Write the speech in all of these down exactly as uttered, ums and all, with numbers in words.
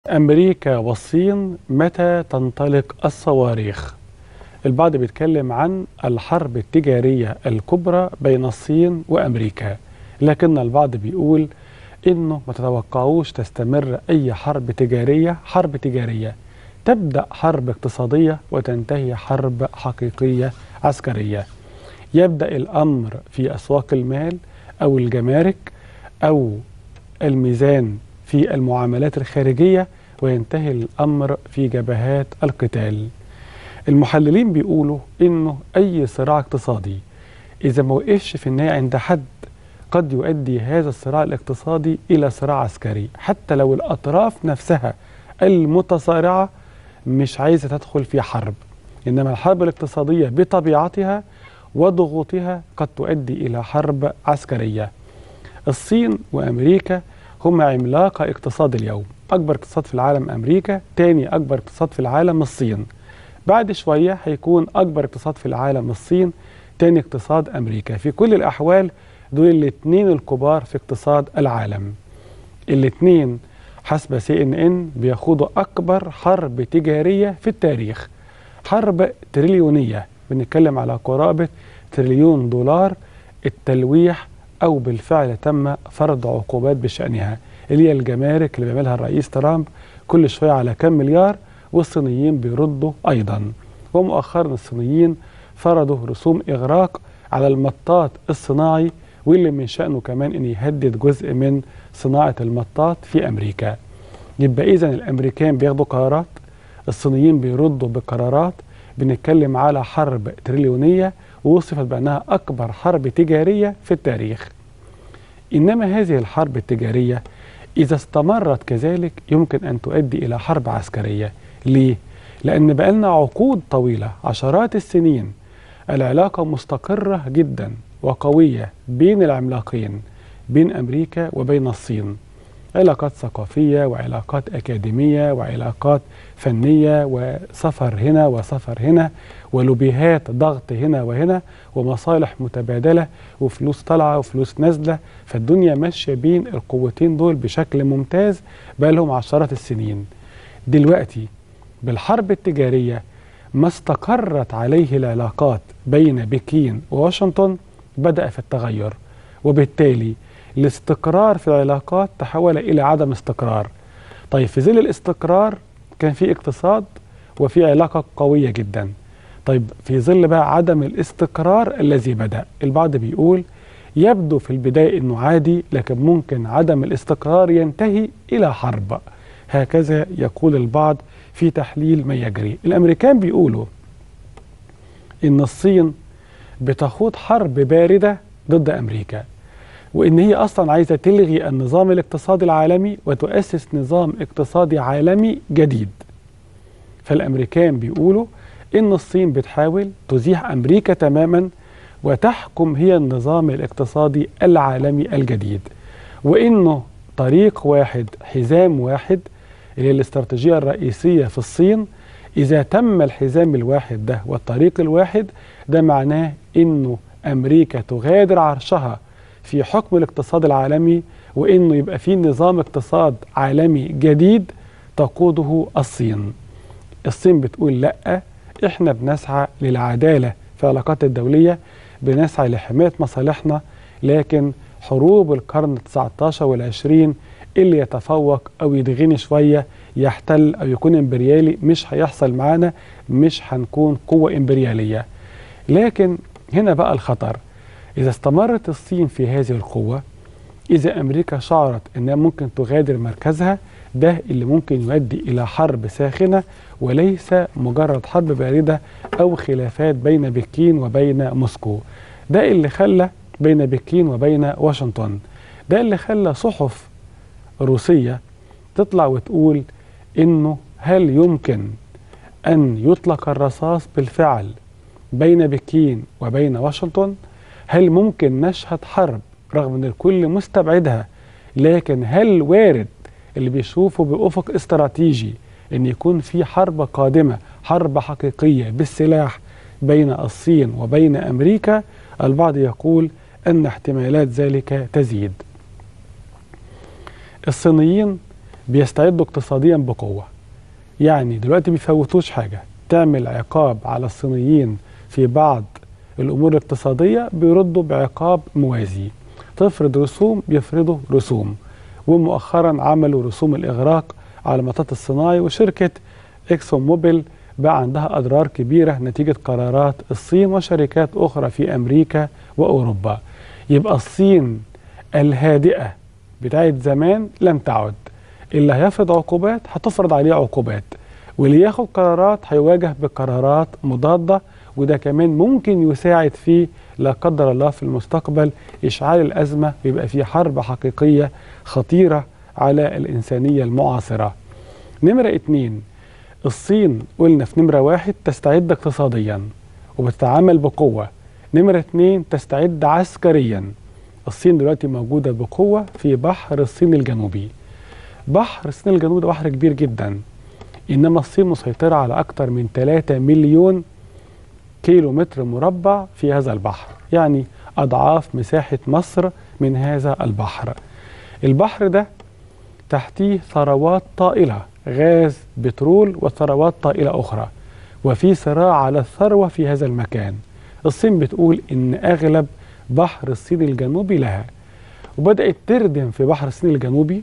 أمريكا والصين متى تنطلق الصواريخ؟ البعض بيتكلم عن الحرب التجارية الكبرى بين الصين وأمريكا، لكن البعض بيقول إنه ما تتوقعوش تستمر أي حرب تجارية حرب تجارية تبدأ حرب اقتصادية وتنتهي حرب حقيقية عسكرية. يبدأ الأمر في أسواق المال أو الجمارك أو الميزان في المعاملات الخارجية، وينتهي الأمر في جبهات القتال. المحللين بيقولوا إنه أي صراع اقتصادي إذا ما وقفش في النهاية عند حد قد يؤدي هذا الصراع الاقتصادي إلى صراع عسكري، حتى لو الأطراف نفسها المتصارعة مش عايزة تدخل في حرب. إنما الحرب الاقتصادية بطبيعتها وضغوطها قد تؤدي إلى حرب عسكرية. الصين وأمريكا هما عملاق اقتصاد اليوم. أكبر اقتصاد في العالم أمريكا، تاني أكبر اقتصاد في العالم الصين. بعد شوية هيكون أكبر اقتصاد في العالم الصين، تاني اقتصاد أمريكا. في كل الأحوال دول الاثنين الكبار في اقتصاد العالم. الاثنين حسب سي ان ان بيخوضوا أكبر حرب تجارية في التاريخ، حرب تريليونية، بنتكلم على قرابة تريليون دولار التلويح أو بالفعل تم فرض عقوبات بشأنها، اللي هي الجمارك اللي بيعملها الرئيس ترامب كل شوية على كم مليار، والصينيين بيردوا أيضا. ومؤخرا الصينيين فرضوا رسوم إغراق على المطاط الصناعي، واللي من شأنه كمان أن يهدد جزء من صناعة المطاط في أمريكا. يبقى إذن الأمريكان بياخدوا قرارات، الصينيين بيردوا بقرارات. بنتكلم على حرب تريليونية ووصفت بأنها أكبر حرب تجارية في التاريخ. إنما هذه الحرب التجارية إذا استمرت كذلك يمكن أن تؤدي إلى حرب عسكرية. ليه؟ لأن بقالنا عقود طويلة، عشرات السنين، العلاقة مستقرة جدا وقوية بين العملاقين، بين أمريكا وبين الصين. علاقات ثقافية وعلاقات أكاديمية وعلاقات فنية وسفر هنا وسفر هنا ولوبيهات ضغط هنا وهنا ومصالح متبادلة وفلوس طالعة وفلوس نازلة. فالدنيا ماشية بين القوتين دول بشكل ممتاز بقى لهم عشرات السنين. دلوقتي بالحرب التجارية ما استقرت عليه العلاقات بين بكين وواشنطن بدأ في التغير، وبالتالي الاستقرار في العلاقات تحول إلى عدم استقرار. طيب في ظل الاستقرار كان في اقتصاد وفي علاقة قوية جدا. طيب في ظل بقى عدم الاستقرار الذي بدأ، البعض بيقول يبدو في البداية إنه عادي، لكن ممكن عدم الاستقرار ينتهي إلى حرب. هكذا يقول البعض في تحليل ما يجري. الأمريكان بيقولوا إن الصين بتخوض حرب باردة ضد أمريكا، وإن هي أصلا عايزة تلغي النظام الاقتصادي العالمي وتؤسس نظام اقتصادي عالمي جديد. فالأمريكان بيقولوا إن الصين بتحاول تزيح أمريكا تماما وتحكم هي النظام الاقتصادي العالمي الجديد، وإنه طريق واحد حزام واحد اللي هي الاستراتيجية الرئيسية في الصين. إذا تم الحزام الواحد ده والطريق الواحد ده معناه إنه أمريكا تغادر عرشها في حكم الاقتصاد العالمي، وإنه يبقى في نظام اقتصاد عالمي جديد تقوده الصين. الصين بتقول لأ، إحنا بنسعى للعدالة في العلاقات الدولية، بنسعى لحماية مصالحنا، لكن حروب القرن التاسع عشر والعشرين اللي يتفوق أو يدغني شوية يحتل أو يكون إمبريالي مش هيحصل معانا، مش هنكون قوة إمبريالية. لكن هنا بقى الخطر، إذا استمرت الصين في هذه القوة، إذا أمريكا شعرت أنها ممكن تغادر مركزها، ده اللي ممكن يؤدي إلى حرب ساخنة وليس مجرد حرب باردة أو خلافات بين بكين وبين موسكو. ده اللي خلى بين بكين وبين واشنطن، ده اللي خلى صحف روسية تطلع وتقول إنه هل يمكن أن يطلق الرصاص بالفعل بين بكين وبين واشنطن؟ هل ممكن نشهد حرب رغم أن الكل مستبعدها؟ لكن هل وارد اللي بيشوفوا بأفق استراتيجي أن يكون في حرب قادمة، حرب حقيقية بالسلاح بين الصين وبين أمريكا؟ البعض يقول أن احتمالات ذلك تزيد. الصينيين بيستعدوا اقتصاديا بقوة. يعني دلوقتي بيفوتوش حاجة، تعمل عقاب على الصينيين في بعض الأمور الاقتصادية بيردوا بعقاب موازي، تفرض رسوم بيفرضوا رسوم. ومؤخرا عملوا رسوم الإغراق على المطاط الصناعي، وشركة إكسون موبيل بقى عندها أضرار كبيرة نتيجة قرارات الصين وشركات أخرى في أمريكا وأوروبا. يبقى الصين الهادئة بتاعت زمان لن تعد، اللي هيفرض عقوبات هتفرض عليه عقوبات، واللي ياخد قرارات هيواجه بقرارات مضادة. وده كمان ممكن يساعد في لا قدر الله في المستقبل إشعال الأزمة، ويبقى في حرب حقيقية خطيرة على الإنسانية المعاصرة. نمرة اتنين، الصين قلنا في نمرة واحد تستعد اقتصاديا وبتتعامل بقوة. نمرة اتنين تستعد عسكريا. الصين دلوقتي موجودة بقوة في بحر الصين الجنوبي. بحر الصين الجنوبي ده بحر كبير جدا، إنما الصين مسيطرة على أكثر من ثلاثة مليون كيلو متر مربع في هذا البحر، يعني أضعاف مساحة مصر من هذا البحر. البحر ده تحتيه ثروات طائلة، غاز، بترول وثروات طائلة أخرى، وفي صراع على الثروة في هذا المكان. الصين بتقول إن أغلب بحر الصين الجنوبي لها، وبدأت تردم في بحر الصين الجنوبي،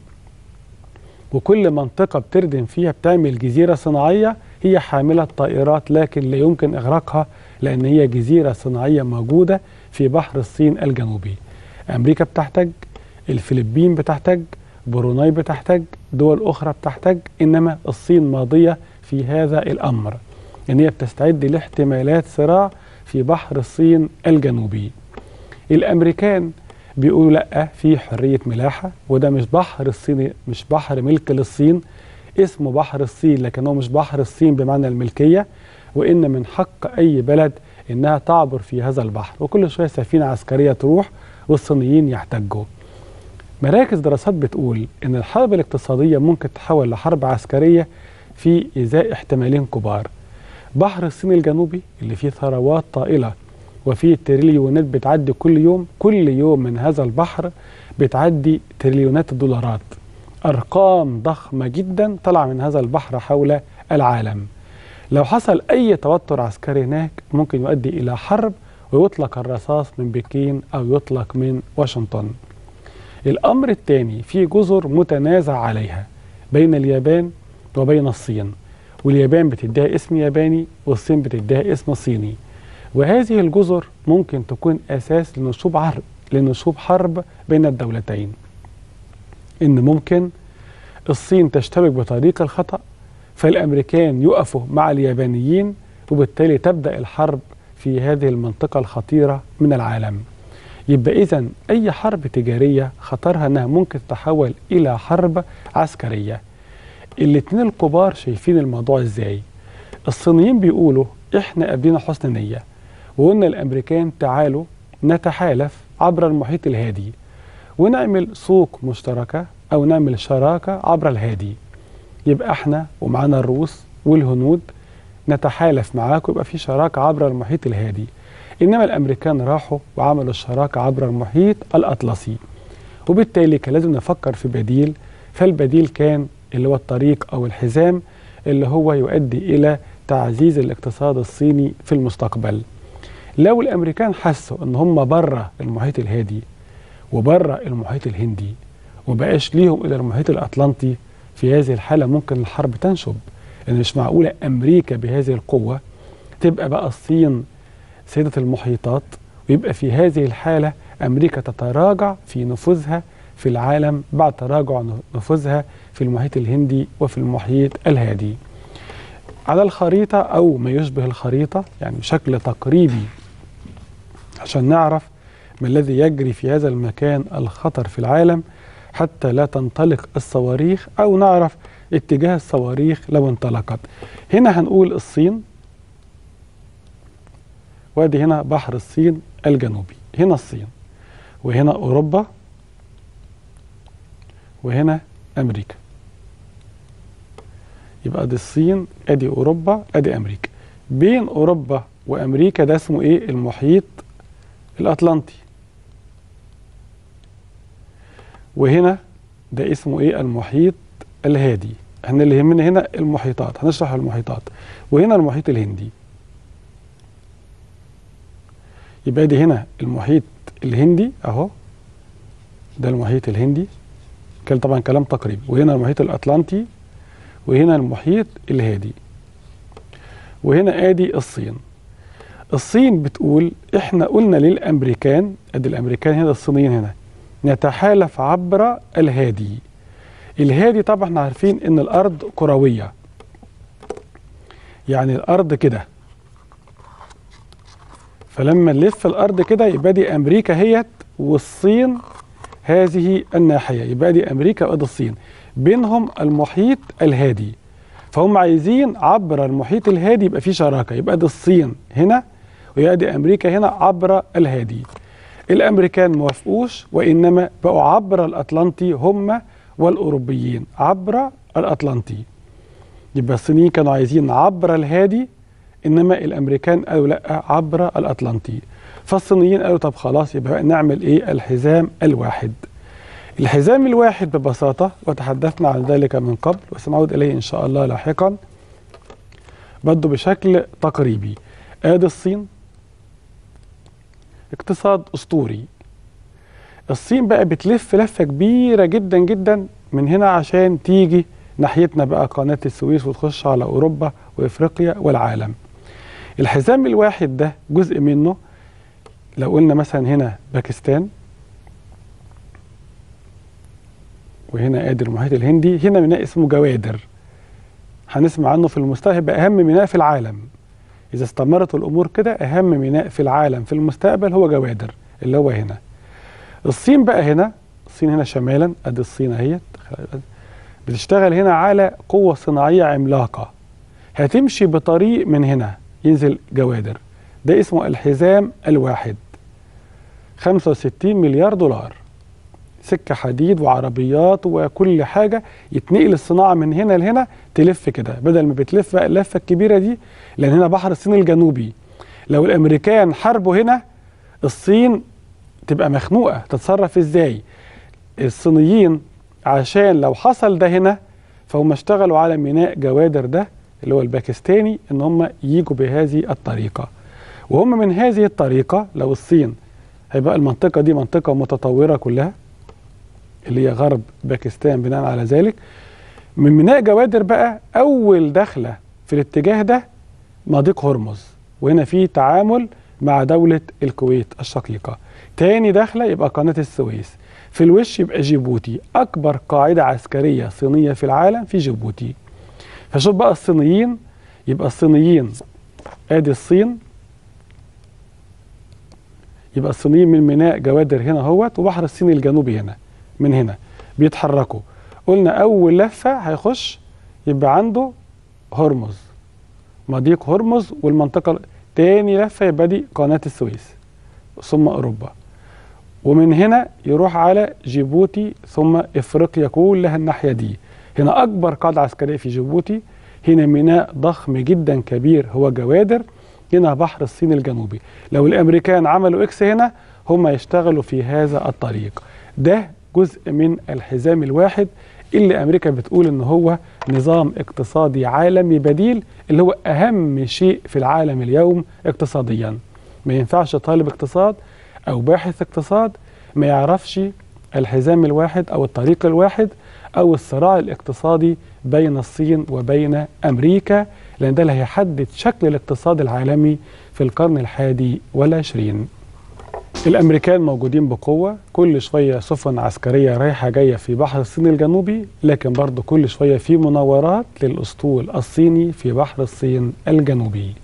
وكل منطقة بتردم فيها بتعمل جزيرة صناعية هي حاملة طائرات، لكن لا يمكن إغراقها لأن هي جزيرة صناعية موجودة في بحر الصين الجنوبي. أمريكا بتحتاج، الفلبين بتحتاج، بروناي بتحتاج، دول أخرى بتحتاج، إنما الصين ماضية في هذا الأمر، إن هي بتستعد لاحتمالات صراع في بحر الصين الجنوبي. الأمريكان بيقولوا لأ، في حرية ملاحة، وده مش بحر الصين، مش بحر ملك للصين، اسمه بحر الصين لكنه مش بحر الصين بمعنى الملكية، وإن من حق أي بلد إنها تعبر في هذا البحر، وكل شوية سفينة عسكرية تروح والصينيين يحتجوا. مراكز دراسات بتقول إن الحرب الاقتصادية ممكن تتحول لحرب عسكرية في إزاء احتمالين كبار. بحر الصين الجنوبي اللي فيه ثروات طائلة وفيه تريليونات بتعدي كل يوم، كل يوم من هذا البحر بتعدي تريليونات الدولارات، أرقام ضخمة جدا طلع من هذا البحر حول العالم. لو حصل أي توتر عسكري هناك ممكن يؤدي إلى حرب، ويطلق الرصاص من بكين أو يطلق من واشنطن. الأمر الثاني، في جزر متنازع عليها بين اليابان وبين الصين، واليابان بتديها اسم ياباني والصين بتديها اسم صيني، وهذه الجزر ممكن تكون أساس لنشوب حرب لنشوب حرب بين الدولتين. إن ممكن الصين تشتبك بطريق الخطأ فالأمريكان يقفوا مع اليابانيين، وبالتالي تبدأ الحرب في هذه المنطقة الخطيرة من العالم. يبقى إذن أي حرب تجارية خطرها أنها ممكن تتحول إلى حرب عسكرية. الاثنين الكبار شايفين الموضوع إزاي؟ الصينيين بيقولوا إحنا قابلين حسن نية، وقلنا الأمريكان تعالوا نتحالف عبر المحيط الهادي ونعمل سوق مشتركة أو نعمل شراكة عبر الهادي. يبقى احنا ومعانا الروس والهنود نتحالف معاكم، يبقى في شراكة عبر المحيط الهادي. إنما الأمريكان راحوا وعملوا الشراكة عبر المحيط الأطلسي، وبالتالي كان لازم نفكر في بديل. فالبديل كان اللي هو الطريق أو الحزام اللي هو يؤدي إلى تعزيز الاقتصاد الصيني في المستقبل. لو الأمريكان حسوا إن هم بره المحيط الهادي وبره المحيط الهندي ومبقاش ليهم إلى المحيط الأطلنطي، في هذه الحالة ممكن الحرب تنشب، لأن مش معقولة أمريكا بهذه القوة تبقى بقى الصين سيدة المحيطات، ويبقى في هذه الحالة أمريكا تتراجع في نفوذها في العالم بعد تراجع نفوذها في المحيط الهندي وفي المحيط الهادي. على الخريطة أو ما يشبه الخريطة، يعني بشكل تقريبي عشان نعرف ما الذي يجري في هذا المكان الخطر في العالم حتى لا تنطلق الصواريخ، أو نعرف اتجاه الصواريخ لو انطلقت. هنا هنقول الصين، وادي هنا بحر الصين الجنوبي، هنا الصين، وهنا أوروبا، وهنا أمريكا. يبقى دي الصين، ادي أوروبا، ادي أمريكا. بين أوروبا وأمريكا ده اسمه ايه؟ المحيط الأطلنطي. وهنا ده اسمه ايه؟ المحيط الهادي. احنا اللي يهمنا هنا المحيطات، هنشرح المحيطات. وهنا المحيط الهندي. يبقى دي هنا المحيط الهندي اهو، ده المحيط الهندي، كان طبعا كلام تقريبي. وهنا المحيط الأطلنطي، وهنا المحيط الهادي، وهنا ادي الصين. الصين بتقول احنا قلنا للامريكان، ادي الامريكان هنا، الصينيين هنا، نتحالف عبر الهادي. الهادي طبعا احنا عارفين ان الارض كرويه، يعني الارض كده، فلما نلف الارض كده يبقى دي امريكا هيت، والصين هذه الناحيه، يبقى دي امريكا وادي الصين، بينهم المحيط الهادي. فهم عايزين عبر المحيط الهادي يبقى في شراكه، يبقى دي الصين هنا ويبقى دي امريكا هنا عبر الهادي. الامريكان موافقوش، وانما بقوا عبر الاطلنطي هم والاوروبيين عبر الاطلنطي. يبقى الصينيين كانوا عايزين عبر الهادي، انما الامريكان قالوا لا عبر الاطلنطي. فالصينيين قالوا طب خلاص يبقى نعمل ايه؟ الحزام الواحد. الحزام الواحد ببساطه، وتحدثنا عن ذلك من قبل وسنعود اليه ان شاء الله لاحقا، بده بشكل تقريبي. ادي الصين، اقتصاد اسطوري. الصين بقى بتلف لفه كبيره جدا جدا من هنا عشان تيجي ناحيتنا بقى قناه السويس وتخش على اوروبا وافريقيا والعالم. الحزام الواحد ده جزء منه، لو قلنا مثلا هنا باكستان، وهنا ادي المحيط الهندي، هنا ميناء اسمه جوادر، هنسمع عنه في المستقبل، هيبقى اهم ميناء في العالم. اذا استمرت الامور كده اهم ميناء في العالم في المستقبل هو جوادر اللي هو هنا. الصين بقى هنا، الصين هنا شمالا، ادي الصين اهيت، بتشتغل هنا على قوه صناعيه عملاقه، هتمشي بطريق من هنا ينزل جوادر، ده اسمه الحزام الواحد. خمسة وستين مليار دولار، سكه حديد وعربيات وكل حاجه، يتنقل الصناعه من هنا لهنا، تلف كده بدل ما بتلف بقى اللفه الكبيره دي، لان هنا بحر الصين الجنوبي. لو الامريكان حاربوا هنا، الصين تبقى مخنوقه، تتصرف ازاي؟ الصينيين عشان لو حصل ده هنا، فهم اشتغلوا على ميناء جوادر ده اللي هو الباكستاني، ان هم يجوا بهذه الطريقه. وهم من هذه الطريقه، لو الصين هيبقى المنطقه دي منطقه متطوره كلها اللي هي غرب باكستان، بناء على ذلك من ميناء جوادر بقى اول دخله في الاتجاه ده مضيق هرمز، وهنا في تعامل مع دوله الكويت الشقيقه. تاني دخله يبقى قناه السويس، في الوش يبقى جيبوتي، اكبر قاعده عسكريه صينيه في العالم في جيبوتي. فشوف بقى الصينيين، يبقى الصينيين ادي الصين، يبقى الصينيين من ميناء جوادر هنا اهوت، وبحر الصين الجنوبي هنا، من هنا بيتحركوا. قلنا اول لفه هيخش يبقى عنده هرمز، مضيق هرمز، والمنطقه تاني لفه يبقى دي قناه السويس ثم اوروبا، ومن هنا يروح على جيبوتي ثم افريقيا كلها الناحيه دي. هنا اكبر قاعده عسكريه في جيبوتي، هنا ميناء ضخم جدا كبير هو جوادر، هنا بحر الصين الجنوبي. لو الامريكان عملوا اكس هنا، هم يشتغلوا في هذا الطريق. ده جزء من الحزام الواحد اللي امريكا بتقول ان هو نظام اقتصادي عالمي بديل، اللي هو اهم شيء في العالم اليوم اقتصاديا. ما ينفعش طالب اقتصاد او باحث اقتصاد ما يعرفش الحزام الواحد او الطريق الواحد او الصراع الاقتصادي بين الصين وبين امريكا، لان ده اللي هيحدد شكل الاقتصاد العالمي في القرن الحادي والعشرين. الامريكان موجودين بقوه، كل شويه سفن عسكريه رايحه جايه في بحر الصين الجنوبي، لكن برضه كل شويه في مناورات للاسطول الصيني في بحر الصين الجنوبي.